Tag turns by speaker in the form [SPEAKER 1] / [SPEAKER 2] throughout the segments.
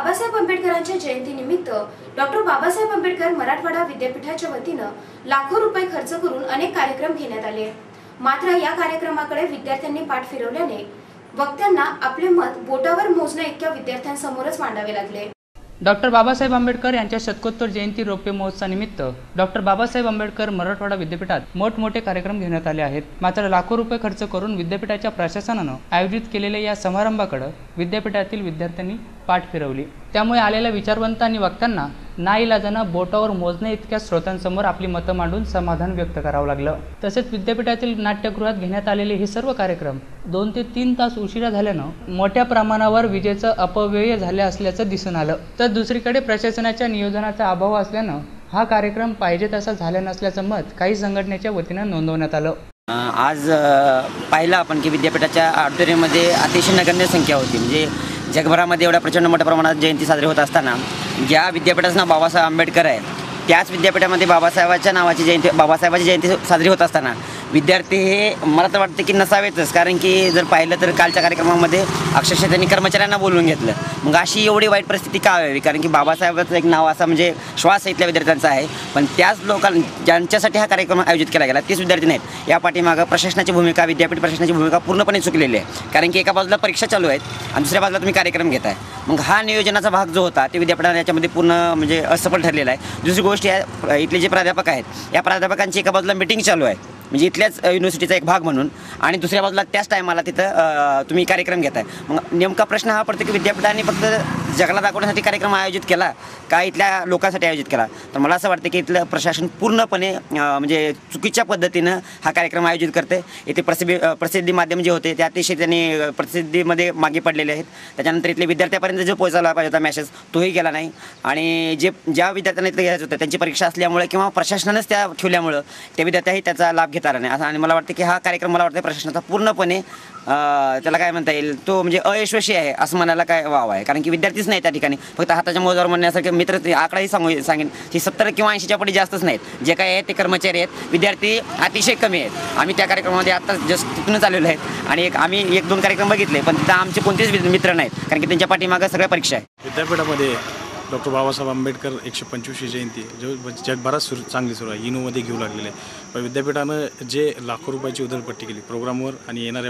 [SPEAKER 1] बाबासाहेब आंबेडकरांच्या जयंतीनिमित्त डॉक्टर बाबासाहेब आंबेडकर मराठवाडा विद्यापीठाच्या वतीनं लाखो रुपये खर्च करून अनेक कार्यक्रम घेण्यात आले। मात्र या कार्यक्रमाकडे विद्यार्थ्यांनी पाठ फिरवल्याने वक्त्यांना आपले मत बोटावर मोजण्या इतक्या विद्यार्थ्यांसमोरच मांडावे लागले।
[SPEAKER 2] डॉक्टर बाबासाहेब आंबेडकर यांच्या शतकोत्तर जयंती रौप्य महोत्सवानिमित्त डॉक्टर बाबासाहेब आंबेडकर मराठवाडा विद्यापीठात मोठमोठे कार्यक्रम घेण्यात आले आहेत। मात्र लाखो रुपये खर्च करून विद्यापीठाच्या प्रशासनानं आयोजित केलेल्या या समारंभाकडे विद्यापीठातील विद्यार्थ्यांनी पाठ फिरवली। त्यामुळे आलेल्या विचारवंत आणि वक्त्यांना नाईलाजानं बोटावर मोजण्या इतक्या स्रोतांसमोर आपली मतं मांडून समाधान व्यक्त करावं लागलं। तसेच विद्यापीठातील नाट्यगृहात घेण्यात आलेले हे सर्व कार्यक्रम 2 ते 3 तास उशिरा झाल्यानं मोठ्या प्रमाणावर विजेचं अपव्यय झाले असल्याचं दिसून आलं। तर दुसरीकडे प्रशासनाच्या नियोजनाचा अभाव असल्यानं हा कार्यक्रम पाहिजे तसा झाला नसल्याचं मत काही संघटनेच्या वतीनं नोंदवण्यात आलं।
[SPEAKER 3] आज पाहिलं आपण की विद्यापीठाच्या ऑडिटोरियममध्ये अतिशय नगण्य संख्या होती। म्हणजे जगभरामध्ये एवढ्या प्रचंड मोठ्या प्रमाणात जयंती साजरी होत असताना ज्या विद्यापीठाचं नाव बाबासाहेब आंबेडकर आहे त्याच विद्यापीठामध्ये बाबासाहेबाची जयंती साजरी होत असताना विद्यार्थी हे मला तर वाटतं की नसावेतच। कारण की जर पाहिलं तर कालच्या कार्यक्रमामध्ये अक्षरशः त्यांनी कर्मचाऱ्यांना बोलवून घेतलं। मग अशी एवढी वाईट परिस्थिती का व्हावी? कारण की बाबासाहेबाचं एक नाव असा म्हणजे श्वास इथल्या विद्यार्थ्यांचा आहे, पण त्याच लोकांना ज्यांच्यासाठी हा कार्यक्रम आयोजित केला गेला तेच विद्यार्थी नाहीत। या पाठीमागं प्रशासनाची भूमिका, विद्यापीठ प्रशासनाची भूमिका पूर्णपणे चुकलेली आहे। कारण की एका बाजूला परीक्षा चालू आहेत आणि दुसऱ्या बाजूला तुम्ही कार्यक्रम घेताय। मग हा नियोजनाचा भाग जो होता ते विद्यापीठाने याच्यामध्ये पूर्ण म्हणजे असफल ठरलेला आहे। दुसरी गोष्ट इथले जे प्राध्यापक आहेत या प्राध्यापकांची एका बाजूला मीटिंग चालू आहे म्हणजे इथल्याच युनिव्हर्सिटीचा एक भाग म्हणून, आणि दुसऱ्या बाजूला त्याच टायमाला तिथं तुम्ही कार्यक्रम घेताय। मग नेमका प्रश्न हा पडतो की विद्यापीठाने फक्त जगाला दाखवण्यासाठी कार्यक्रम आयोजित केला का इथल्या लोकांसाठी आयोजित केला? तर मला असं वाटतं की इथलं प्रशासन पूर्णपणे म्हणजे चुकीच्या पद्धतीनं हा कार्यक्रम आयोजित करते। इथे प्रसिद्धी माध्यम जे होते ते अतिशय त्यांनी प्रसिद्धीमध्ये मागे पडलेले आहेत। त्याच्यानंतर इथले विद्यार्थ्यापर्यंत जो पोहोचायला पाहिजे होता मेसेज तोही गेला नाही, आणि ज्या विद्यार्थ्यांना इथं घ्यायचं होतं त्यांची परीक्षा असल्यामुळे किंवा प्रशासनानंच त्या ठेवल्यामुळं त्या विद्यार्थ्याही त्याचा लाभ घेता आला नाही असं। आणि मला वाटतं की हा कार्यक्रम मला वाटतं प्रशासनाचा पूर्णपणे त्याला काय म्हणता येईल तो म्हणजे अयशस्वी आहे असं म्हणायला काय वाव आहे। कारण की विद्यार्थीच नाही त्या ठिकाणी, फक्त हाताच्या मोजावर म्हणण्यासारखे मित्र आकडाही सांगेन की 70 किंवा 80च्या पुढे जास्तच नाहीत। जे काय आहेत ते कर्मचारी आहेत, विद्यार्थी अतिशय कमी आहेत। आम्ही त्या कार्यक्रमामध्ये आता जस्ट तिथूनच आलेलो आहेत आणि आम्ही 1-2 कार्यक्रम बघितले, पण तिथं आमचे कोणतेच मित्र नाहीत कारण की त्यांच्या पाठीमागं सगळ्या परीक्षा आहे।
[SPEAKER 4] विद्यापीठामध्ये डॉक्टर बाबासाहेब आंबेडकर 125वी जयंती जो जगभरात चांगली सुरू आहे, इनोमध्ये घेऊ लागलेले आहे। पण विद्यापीठानं जे लाखो रुपयाची उधळपट्टी केली प्रोग्रामवर आणि येणाऱ्या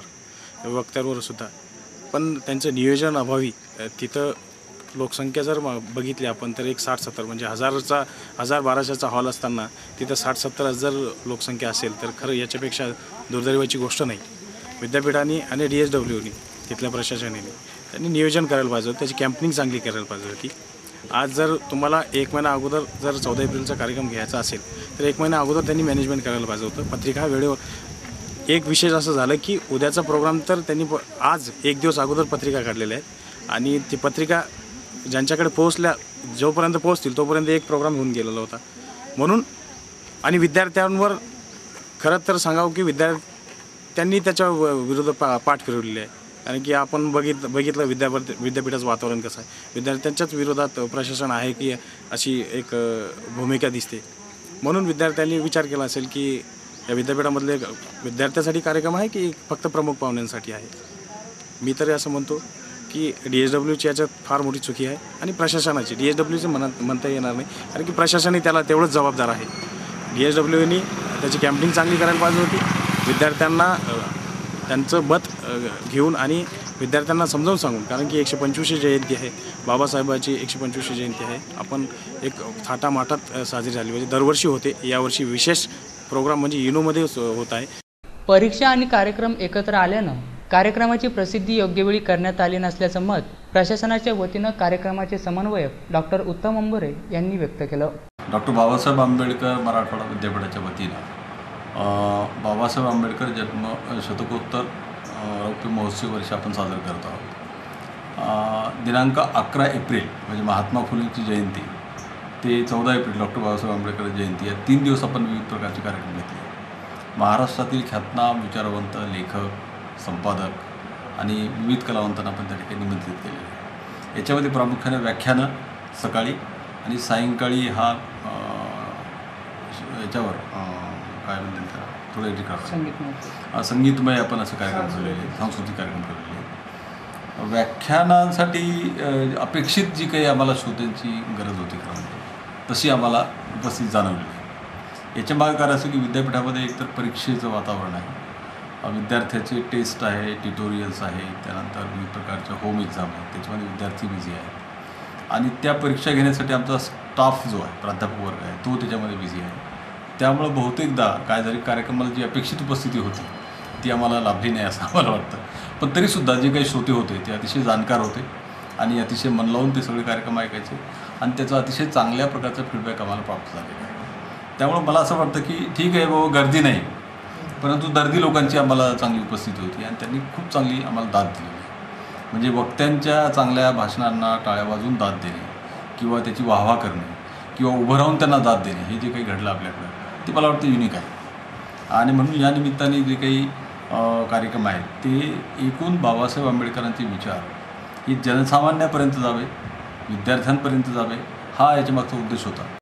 [SPEAKER 4] वक्त्यांवर सुद्धा, पण त्यांचं नियोजन अभावी तिथं लोकसंख्या जर बघितली आपण तर एक 60-70 म्हणजे 1000-1200चा हॉल असताना तिथं 60-70 हजार लोकसंख्या असेल तर खरं याच्यापेक्षा दुर्दैवाची गोष्ट नाही। विद्यापीठाने आणि DSWनी तिथल्या प्रशासनाने त्यांनी नियोजन करायला पाहिजे होतं, त्याची कॅम्पनिंग चांगली करायला पाहिजे होती। आज जर तुम्हाला 1 महिना अगोदर जर 14 एप्रिलचा कार्यक्रम घ्यायचा असेल तर 1 महिना अगोदर त्यांनी मॅनेजमेंट करायला पाहिजे होतं। पत्रिका वेळेवर एक विशेष असं झालं की उद्याचा प्रोग्राम तर त्यांनी आज 1 दिवस अगोदर पत्रिका काढलेल्या आहेत आणि ती पत्रिका ज्यांच्याकडे जोपर्यंत पोहोचतील तोपर्यंत एक प्रोग्राम होऊन गेलेला होता म्हणून। आणि विद्यार्थ्यांवर खरं तर सांगावं की विद्यार्थ्यांनी त्याच्या विरुद्ध पाठ फिरवलेली आहे। कारण की आपण बघितलं विद्यापीठाचं वातावरण कसं आहे, विद्यार्थ्यांच्याच विरोधात प्रशासन आहे की अशी एक भूमिका दिसते। म्हणून विद्यार्थ्यांनी विचार केला असेल की या विद्यापीठामधले विद्यार्थ्यांसाठी कार्यक्रम आहे की फक्त प्रमुख पाहुण्यांसाठी आहे। मी तरी असं म्हणतो की DSWची याच्यात फार मोठी चुकी आहे आणि प्रशासनाची, DSWचे म्हणता येणार नाही कारण की प्रशासनही त्याला तेवढंच जबाबदार आहे। DSWनी त्याची कॅम्पिंग चांगली करायला पाहिजे होती, विद्यार्थ्यांना त्यांचं मत घेऊन आणि विद्यार्थ्यांना समजावून सांगून। कारण की 125वी जयंती आहे, बाबासाहेबाची 125वी जयंती आहे, आपण एक थाटामाटात साजरी झाली म्हणजे दरवर्षी होते, यावर्षी विशेष प्रोग्राम म्हणजे इनोमध्ये होत आहे।
[SPEAKER 2] परीक्षा आणि कार्यक्रम एकत्र आल्यानं कार्यक्रमाची प्रसिद्धी योग्य वेळी करण्यात आली नसल्याचं मत प्रशासनाच्या वतीनं कार्यक्रमाचे समन्वयक डॉक्टर उत्तम अंबोरे यांनी व्यक्त केलं।
[SPEAKER 5] डॉक्टर बाबासाहेब आंबेडकर मराठवाडा विद्यापीठाच्या वतीनं बाबासाहेब आंबेडकर जन्म शतकोत्तर रौप्य महोत्सव वर्ष आपण साजरा करत आहोत। दिनांक 11 एप्रिल म्हणजे महात्मा फुलेंची जयंती ते 14 एप्रिल डॉक्टर बाबासाहेब आंबेडकर जयंती या 3 दिवस आपण विविध प्रकारचे कार्यक्रम घेतले। महाराष्ट्रातील ख्यातनाम विचारवंत लेखक, संपादक आणि विविध कलावंतांना आपण त्या ठिकाणी निमंत्रित केलेले आहे। याच्यामध्ये प्रामुख्याने व्याख्यानं सकाळी आणि सायंकाळी हा याच्यावर काय म्हणतात थोडं संगीतमय आपण असं कार्यक्रम केलेले, सांस्कृतिक कार्यक्रम केलेले। व्याख्यानांसाठी अपेक्षित जी काही आम्हाला श्रोत्यांची गरज होती खरं म्हणजे तशी आम्हाला उपस्थित जाणवली. याच्या मागे कारण असं की विद्यापीठामध्ये एकतर परीक्षेचं वातावरण आहे, विद्यार्थ्याचे टेस्ट आहे, ट्युटोरियल्स आहे, त्यानंतर विविध प्रकारच्या होम एक्झाम आहेत, त्याच्यामध्ये विद्यार्थी बिझी आहेत आणि त्या परीक्षा घेण्यासाठी आमचा स्टाफ जो आहे, प्राध्यापक वर्ग आहे, तो त्याच्यामध्ये बिझी आहे. त्यामुळं बहुतेकदा काय झाले, कार्यक्रमाला जी अपेक्षित उपस्थिती होती ती आम्हाला लाभली नाही असं आम्हाला वाटतं. पण तरीसुद्धा जे काही श्रोते होते ते अतिशय जाणकार होते आणि अतिशय मन लावून ते सगळे कार्यक्रम ऐकायचे आणि त्याचा अतिशय चांगल्या प्रकारचा फीडबॅक आम्हाला प्राप्त झालेला आहे. त्यामुळं मला असं वाटतं की ठीक आहे बाबा, गर्दी नाही, परंतु दर्दी लोकांची आम्हाला चांगली उपस्थिती होती आणि त्यांनी खूप चांगली आम्हाला दाद दिलेली आहे. म्हणजे वक्त्यांच्या चांगल्या भाषणांना टाळ्या वाजवून दाद देणे किंवा त्याची वाहवा करणे किंवा उभं राहून त्यांना दाद देणे, हे जे काही घडलं आपल्याकडं ते मला वाटतं युनिक आहे. आणि म्हणून या निमित्ताने जे काही कार्यक्रम आहेत ते एकूण बाबासाहेब आंबेडकरांचे विचार हे जनसामान्यापर्यंत जावे, विद्यार्थ्यांपर्यंत जावे, हा याच्यामागचा उद्देश होता.